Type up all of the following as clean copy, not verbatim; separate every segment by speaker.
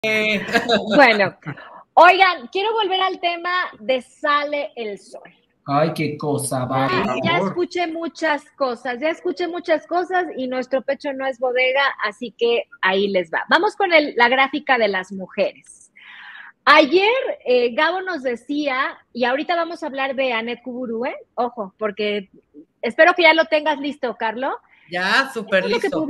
Speaker 1: Bueno, oigan, quiero volver al tema de Sale el Sol.
Speaker 2: Ay, qué cosa, vale.
Speaker 1: Ya escuché muchas cosas y nuestro pecho no es bodega, así que ahí les va. Vamos con la gráfica de las mujeres. Ayer Gabo nos decía, y ahorita vamos a hablar de Anet Kuburu, ojo, porque espero que ya lo tengas listo, Carlos.
Speaker 3: Ya, súper listo.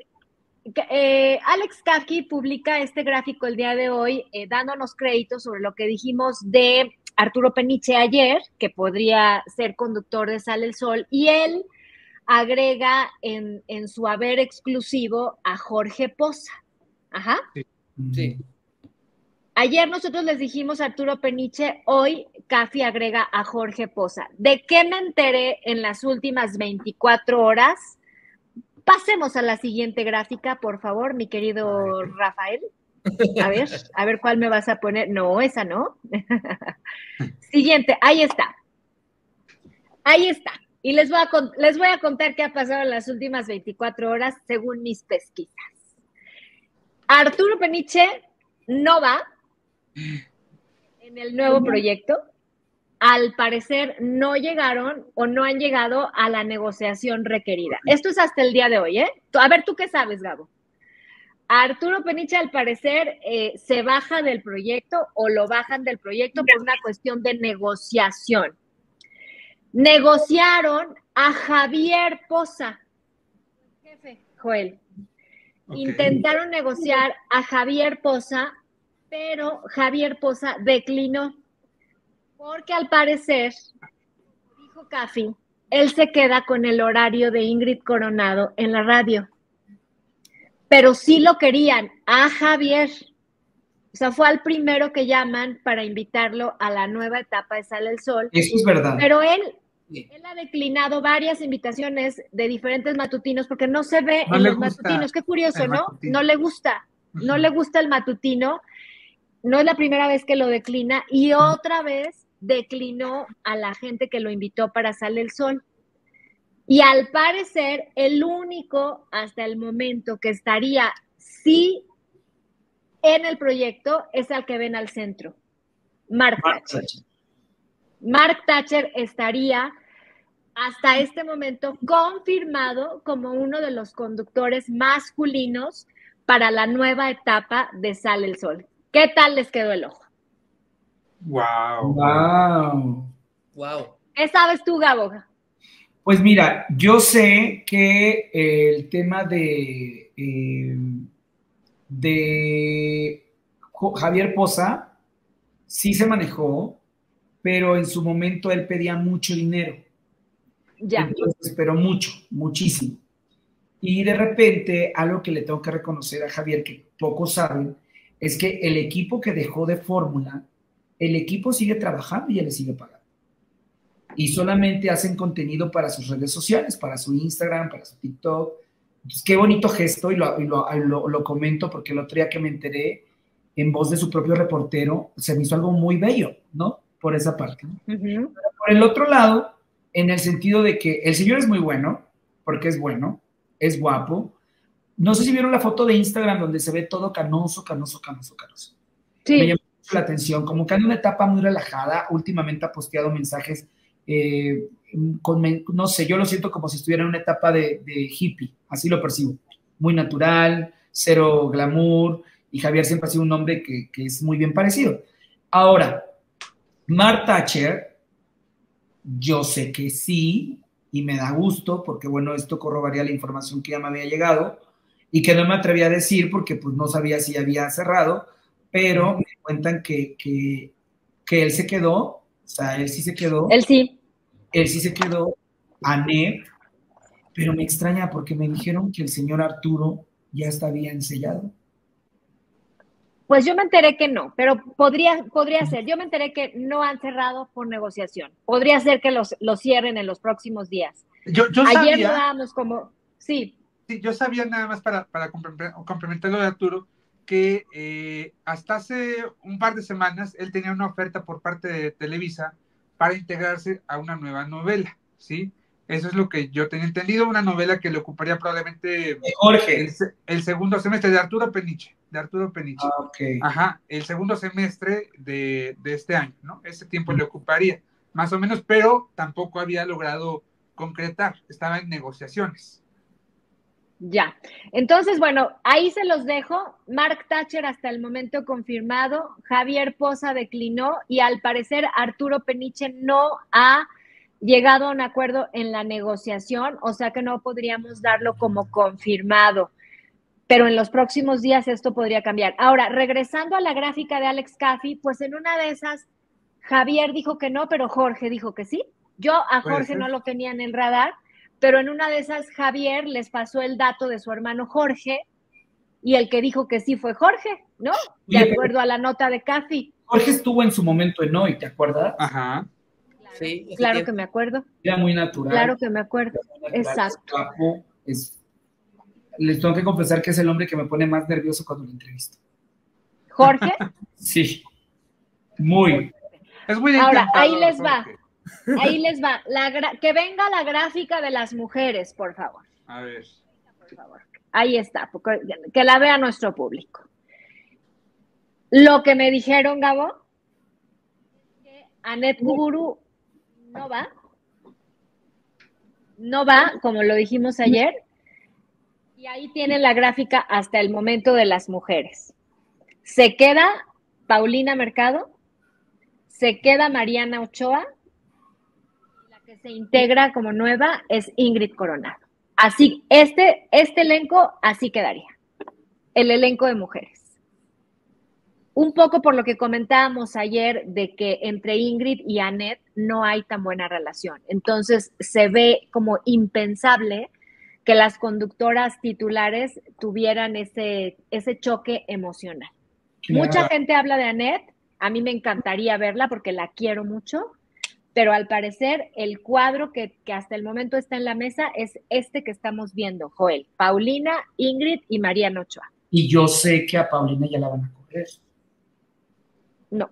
Speaker 1: Alex Kaki publica este gráfico el día de hoy, dándonos créditos sobre lo que dijimos de Arturo Peniche ayer, que podría ser conductor de Sale el Sol, y él agrega en su haber exclusivo a Jorge Poza. Ajá.
Speaker 3: Sí.
Speaker 1: Ayer nosotros les dijimos Arturo Peniche, hoy Cafi agrega a Jorge Poza. ¿De qué me enteré en las últimas 24 horas? Pasemos a la siguiente gráfica, por favor, mi querido Rafael. A ver cuál me vas a poner. No, esa no. Siguiente, ahí está. Ahí está. Y les voy a contar qué ha pasado en las últimas 24 horas según mis pesquisas. Arturo Peniche no va en el nuevo proyecto. Al parecer no llegaron o no han llegado a la negociación requerida. Esto es hasta el día de hoy, ¿eh? A ver, ¿tú qué sabes, Gabo? Arturo Peniche, al parecer, se baja del proyecto o lo bajan del proyecto por una cuestión de negociación. Negociaron a Javier Poza, jefe, Joel. Okay. Intentaron negociar a Javier Poza, pero Javier Poza declinó. Porque al parecer, dijo Cafi, él se queda con el horario de Ingrid Coronado en la radio. Pero sí lo querían a Javier. O sea, fue al primero que llaman para invitarlo a la nueva etapa de Sale el Sol.
Speaker 2: Eso es verdad.
Speaker 1: Pero él ha declinado varias invitaciones de diferentes matutinos porque no se ve en los matutinos. Qué curioso, ¿no? No le gusta. No le gusta el matutino. No es la primera vez que lo declina y otra vez declinó a la gente que lo invitó para Sale el Sol. Y al parecer, el único hasta el momento que estaría sí en el proyecto es al que ven al centro, Mark Thatcher. Mark Thatcher estaría hasta este momento confirmado como uno de los conductores masculinos para la nueva etapa de Sale el Sol. ¿Qué tal les quedó el ojo?
Speaker 2: Wow.
Speaker 1: ¿Qué sabes tú, Gabo?
Speaker 2: Pues mira, yo sé que el tema de Javier Poza sí se manejó, pero en su momento él pedía mucho dinero.
Speaker 1: Ya.
Speaker 2: Entonces, pero muchísimo. Y de repente, algo que le tengo que reconocer a Javier, que pocos saben, es que el equipo que dejó de Fórmula, el equipo sigue trabajando y él le sigue pagando. Y solamente hacen contenido para sus redes sociales, para su Instagram, para su TikTok. Entonces, qué bonito gesto, y lo comento porque el otro día que me enteré en voz de su propio reportero, se me hizo algo muy bello, ¿no? Por esa parte. Pero por el otro lado, en el sentido de que el señor es muy bueno, porque es bueno, es guapo. No sé si vieron la foto de Instagram donde se ve todo canoso.
Speaker 1: Sí.
Speaker 2: Me llamó mucho la atención, como que en una etapa muy relajada. Últimamente ha posteado mensajes no sé, yo lo siento como si estuviera en una etapa de hippie, así lo percibo, muy natural, cero glamour, y Javier siempre ha sido un hombre que es muy bien parecido. Ahora, Mark Thatcher, yo sé que sí, y me da gusto, porque bueno, esto corroboraría la información que ya me había llegado, y que no me atreví a decir porque pues no sabía si había cerrado, pero me cuentan que él se quedó, o sea, él sí se quedó.
Speaker 1: Él sí
Speaker 2: se quedó, Anet, pero me extraña porque me dijeron que el señor Arturo ya está bien sellado.
Speaker 1: Pues yo me enteré que no, pero podría ser. Yo me enteré que no han cerrado por negociación. Podría ser que los cierren en los próximos días.
Speaker 4: Yo
Speaker 1: Ayer
Speaker 4: sabía,
Speaker 1: lo dábamos como, sí.
Speaker 4: Sí, yo sabía nada más para complementar lo de Arturo, que hasta hace un par de semanas él tenía una oferta por parte de Televisa para integrarse a una nueva novela, ¿sí? Eso es lo que yo tenía entendido, una novela que le ocuparía probablemente
Speaker 2: Jorge.
Speaker 4: El segundo semestre de Arturo Peniche.
Speaker 2: Okay.
Speaker 4: Ajá, el segundo semestre de este año, ¿no? Ese tiempo le ocuparía, más o menos, pero tampoco había logrado concretar, estaba en negociaciones.
Speaker 1: Ya, entonces, bueno, ahí se los dejo. Mark Thatcher hasta el momento confirmado, Javier Poza declinó y al parecer Arturo Peniche no ha llegado a un acuerdo en la negociación, o sea que no podríamos darlo como confirmado, pero en los próximos días esto podría cambiar. Ahora, regresando a la gráfica de Alex Caffey, pues en una de esas, Javier dijo que no, pero Jorge dijo que sí. Yo a Jorge no lo tenía en el radar, pero en una de esas Javier les pasó el dato de su hermano Jorge y el que dijo que sí fue Jorge, ¿no? De acuerdo a la nota de Caffey.
Speaker 2: Jorge estuvo en su momento en Hoy, ¿te acuerdas?
Speaker 4: Ajá.
Speaker 1: Claro, sí, claro que me acuerdo.
Speaker 2: Era muy natural.
Speaker 1: Claro que me acuerdo. Exacto.
Speaker 2: Les tengo que confesar que es el hombre que me pone más nervioso cuando lo entrevisto.
Speaker 1: ¿Jorge?
Speaker 2: Sí. Muy.
Speaker 4: Es muy
Speaker 1: Ahora, ahí les va. Ahí les va. Que venga la gráfica de las mujeres, por favor.
Speaker 4: A ver.
Speaker 1: Por favor. Ahí está, que la vea nuestro público. Lo que me dijeron, Gabo, es que Anet Kuburu no va. No va, como lo dijimos ayer. Y ahí tienen la gráfica hasta el momento de las mujeres. Se queda Paulina Mercado, se queda Mariana Ochoa, y la que se integra como nueva es Ingrid Coronado. Así, este elenco así quedaría, el elenco de mujeres. Un poco por lo que comentábamos ayer de que entre Ingrid y Anet no hay tan buena relación. Entonces se ve como impensable que las conductoras titulares tuvieran ese choque emocional. Claro. Mucha gente habla de Anet, a mí me encantaría verla porque la quiero mucho, pero al parecer el cuadro que hasta el momento está en la mesa es este que estamos viendo, Joel, Paulina, Ingrid y Mariana Ochoa.
Speaker 2: Y yo sé que a Paulina ya la van a correr.
Speaker 1: No.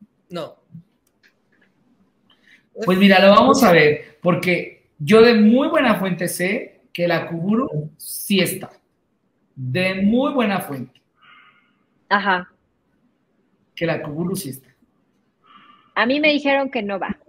Speaker 2: Pues mira, lo vamos a ver, porque yo de muy buena fuente sé que la Kuburu sí está. De muy buena fuente.
Speaker 1: Ajá.
Speaker 2: Que la Kuburu sí está.
Speaker 1: A mí me dijeron que no va.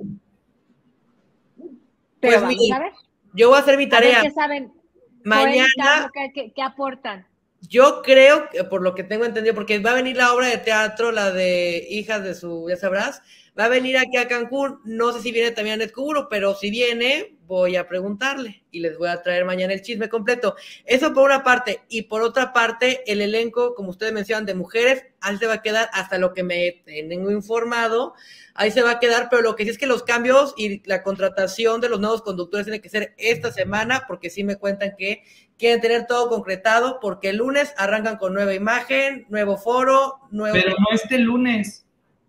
Speaker 3: Pues
Speaker 1: Pero vamos a ver.
Speaker 3: Yo voy a hacer mi tarea.
Speaker 1: ¿Qué saben?
Speaker 3: Mañana.
Speaker 1: ¿Qué aportan?
Speaker 3: Yo creo, por lo que tengo entendido, porque va a venir la obra de teatro, la de Hijas de su, ya sabrás, va a venir aquí a Cancún, no sé si viene también Anet Kuburu, pero si viene, voy a preguntarle y les voy a traer mañana el chisme completo. Eso por una parte, y por otra parte, el elenco, como ustedes mencionan, de mujeres, ahí se va a quedar hasta lo que me tengo informado, ahí se va a quedar, pero lo que sí es que los cambios y la contratación de los nuevos conductores tiene que ser esta semana, porque sí me cuentan que quieren tener todo concretado, porque el lunes arrancan con nueva imagen, nuevo foro, nuevo...
Speaker 2: Pero no este lunes.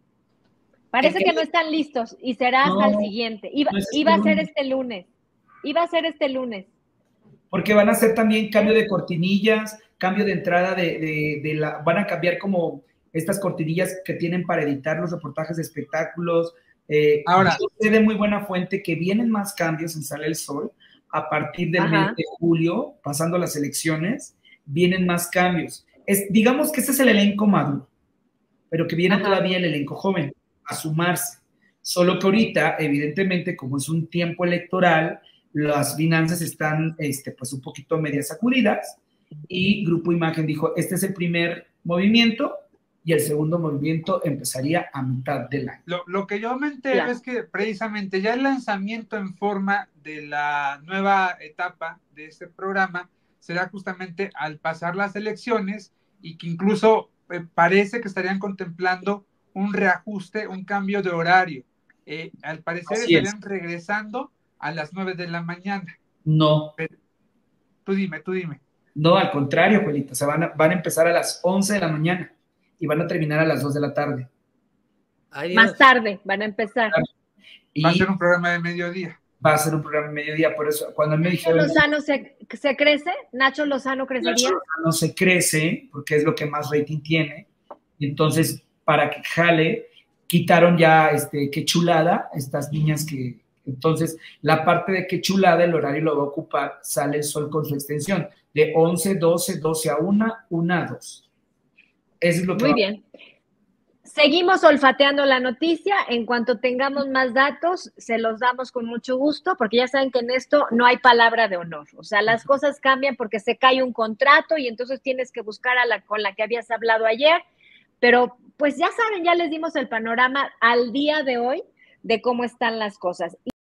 Speaker 1: Parece que no están listos y será hasta el siguiente. Iba a ser este lunes. Iba a ser este lunes.
Speaker 2: Porque van a hacer también cambio de cortinillas, cambio de entrada van a cambiar como estas cortinillas que tienen para editar los reportajes de espectáculos. Ahora, yo sé de muy buena fuente que vienen más cambios en Sale el Sol a partir del mes de julio, pasando las elecciones, vienen más cambios. Digamos que este es el elenco maduro, pero que viene todavía el elenco joven a sumarse. Solo que ahorita, evidentemente, como es un tiempo electoral, las finanzas están pues un poquito medias sacudidas y Grupo Imagen dijo, este es el primer movimiento y el segundo movimiento empezaría a mitad del año.
Speaker 4: Lo que yo me entero es que precisamente ya el lanzamiento en forma de la nueva etapa de este programa será justamente al pasar las elecciones y que incluso parece que estarían contemplando un reajuste, un cambio de horario. Al parecer estarían regresando a las 9 de la mañana.
Speaker 2: No.
Speaker 4: Pero, tú dime.
Speaker 2: No, al contrario, Juelita. O sea, van a empezar a las 11 de la mañana y van a terminar a las 2 de la tarde.
Speaker 1: Más tarde van a empezar.
Speaker 4: Va a ser un programa de mediodía.
Speaker 2: Va a ser un programa de mediodía, por eso cuando me dijeron...
Speaker 1: ¿Nacho Lozano se crece? ¿Nacho Lozano crecería?
Speaker 2: Nacho Lozano se crece, porque es lo que más rating tiene. Entonces, para que jale, quitaron ya, qué chulada, estas niñas que Entonces, la parte de que chulada, el horario lo va a ocupar, sale el sol con su extensión, de 11, 12, 12 a 1, 1 a 2. Eso es lo que
Speaker 1: Muy bien. Seguimos olfateando la noticia. En cuanto tengamos más datos, se los damos con mucho gusto, porque ya saben que en esto no hay palabra de honor. O sea, las cosas cambian porque se cae un contrato y entonces tienes que buscar a la con la que habías hablado ayer. Pero pues ya saben, ya les dimos el panorama al día de hoy de cómo están las cosas.